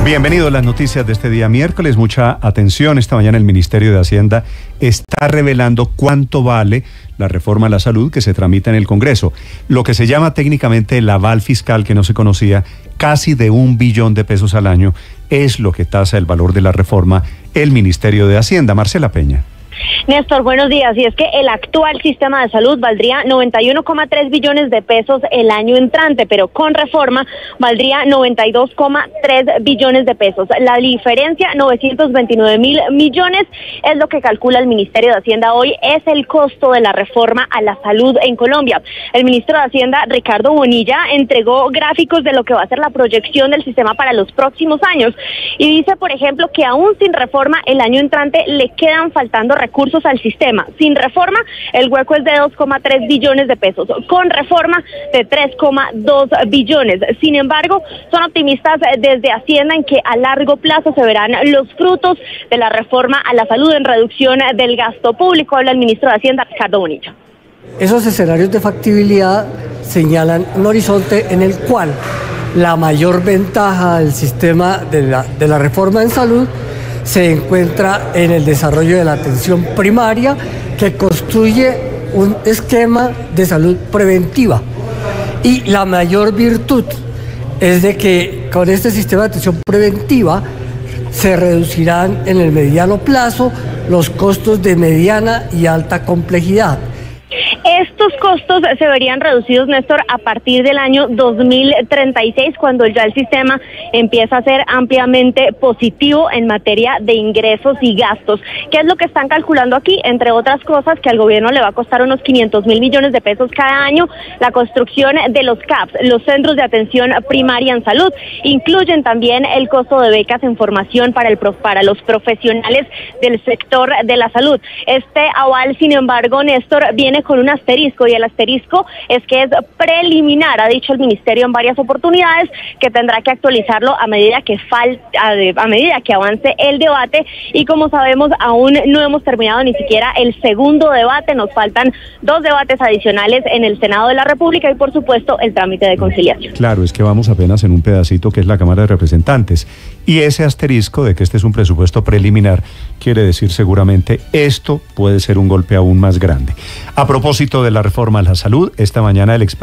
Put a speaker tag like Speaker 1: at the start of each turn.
Speaker 1: Bienvenidos a las noticias de este día miércoles. Mucha atención. Esta mañana el Ministerio de Hacienda está revelando cuánto vale la reforma a la salud que se tramita en el Congreso. Lo que se llama técnicamente el aval fiscal, que no se conocía, casi de $1 billón al año, es lo que tasa el valor de la reforma el Ministerio de Hacienda. Marcela Peña.
Speaker 2: Néstor, buenos días. Y es que el actual sistema de salud valdría 91,3 billones de pesos el año entrante, pero con reforma valdría 92,3 billones de pesos. La diferencia, 929.000 millones, es lo que calcula el Ministerio de Hacienda hoy, es el costo de la reforma a la salud en Colombia. El ministro de Hacienda, Ricardo Bonilla, entregó gráficos de lo que va a ser la proyección del sistema para los próximos años y dice, por ejemplo, que aún sin reforma el año entrante le quedan faltando recursos al sistema. Sin reforma, el hueco es de 2,3 billones de pesos. Con reforma, de 3,2 billones. Sin embargo, son optimistas desde Hacienda en que a largo plazo se verán los frutos de la reforma a la salud en reducción del gasto público. Habla el ministro de Hacienda, Ricardo Bonilla.
Speaker 3: Esos escenarios de factibilidad señalan un horizonte en el cual la mayor ventaja del sistema de la reforma en salud se encuentra en el desarrollo de la atención primaria, que construye un esquema de salud preventiva. Y la mayor virtud es de que con este sistema de atención preventiva se reducirán en el mediano plazo los costos de mediana y alta complejidad.
Speaker 2: Estos costos se verían reducidos, Néstor, a partir del año 2036, cuando ya el sistema empieza a ser ampliamente positivo en materia de ingresos y gastos. ¿Qué es lo que están calculando aquí? Entre otras cosas, que al gobierno le va a costar unos 500.000 millones de pesos cada año la construcción de los CAPS, los Centros de Atención Primaria en Salud. Incluyen también el costo de becas en formación para los profesionales del sector de la salud. Este aval, sin embargo, Néstor, viene con un asterisco, y el asterisco es que es preliminar, ha dicho el ministerio en varias oportunidades, que tendrá que actualizarlo a medida que avance el debate, y como sabemos aún no hemos terminado ni siquiera el segundo debate, nos faltan 2 debates adicionales en el Senado de la República y por supuesto el trámite de conciliación.
Speaker 1: Claro, es que vamos apenas en un pedacito que es la Cámara de Representantes, y ese asterisco de que este es un presupuesto preliminar quiere decir seguramente esto puede ser un golpe aún más grande. A propósito de la reforma a la salud, esta mañana el